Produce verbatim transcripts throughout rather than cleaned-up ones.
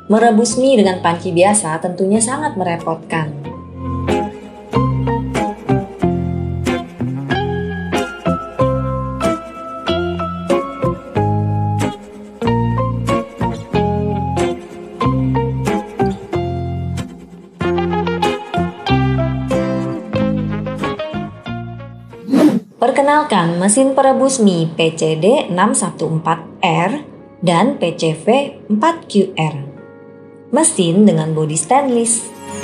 Merebus mie dengan panci biasa tentunya sangat merepotkan. Perkenalkan mesin perebus mie P C D enam satu empat R dan P C V empat Q R. Mesin dengan bodi stainless.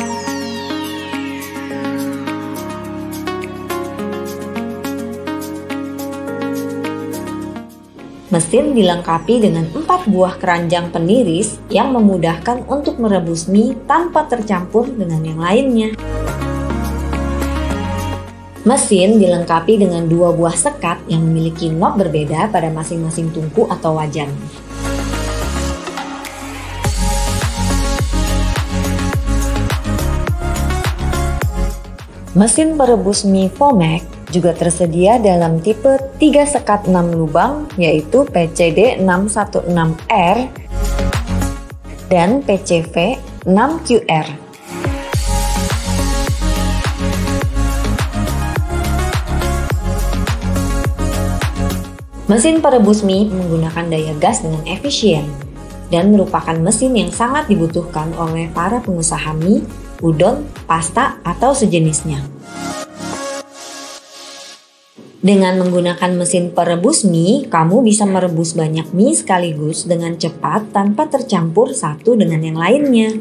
Mesin dilengkapi dengan empat buah keranjang peniris yang memudahkan untuk merebus mie tanpa tercampur dengan yang lainnya. Mesin dilengkapi dengan dua buah sekat yang memiliki knob berbeda pada masing-masing tungku atau wajan. Mesin perebus mie Vomek juga tersedia dalam tipe tiga sekat enam lubang yaitu P C D enam satu enam R dan P C V enam Q R. Mesin perebus mie menggunakan daya gas dengan efisien dan merupakan mesin yang sangat dibutuhkan oleh para pengusaha mie, udon, pasta, atau sejenisnya. Dengan menggunakan mesin perebus mie, kamu bisa merebus banyak mie sekaligus dengan cepat tanpa tercampur satu dengan yang lainnya.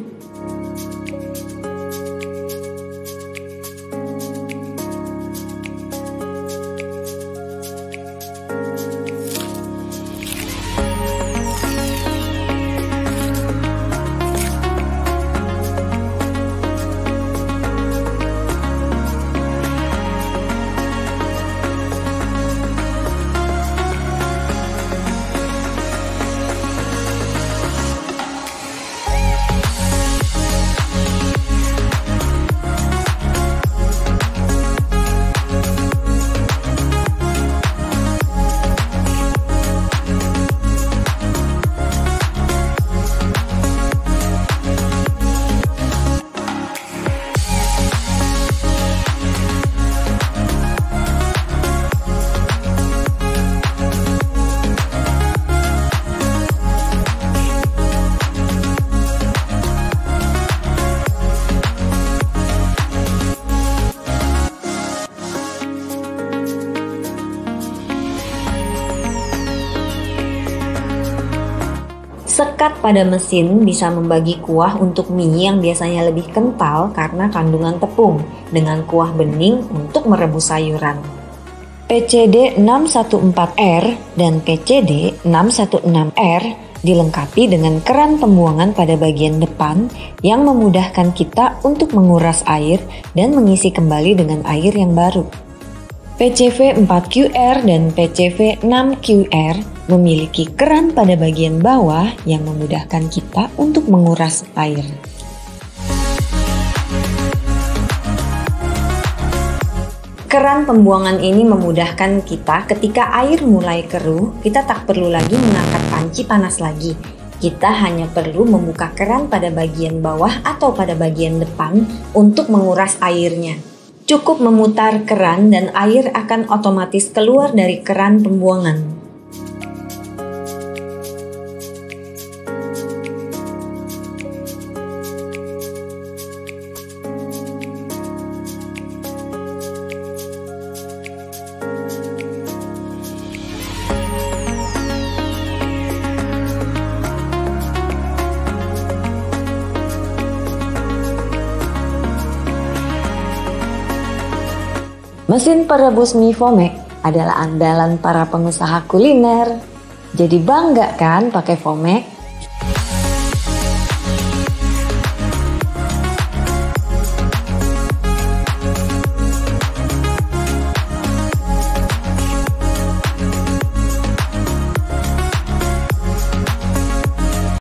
Sekat pada mesin bisa membagi kuah untuk mie yang biasanya lebih kental karena kandungan tepung dengan kuah bening untuk merebus sayuran. P C D enam satu empat R dan P C D enam satu enam R dilengkapi dengan keran pembuangan pada bagian depan yang memudahkan kita untuk menguras air dan mengisi kembali dengan air yang baru. P C V empat Q R dan P C V enam Q R memiliki keran pada bagian bawah yang memudahkan kita untuk menguras air. Keran pembuangan ini memudahkan kita ketika air mulai keruh, kita tak perlu lagi mengangkat panci panas lagi. Kita hanya perlu membuka keran pada bagian bawah atau pada bagian depan untuk menguras airnya. Cukup memutar keran dan air akan otomatis keluar dari keran pembuangan. Mesin perebus mie Vomek adalah andalan para pengusaha kuliner. Jadi bangga kan pakai Vomek?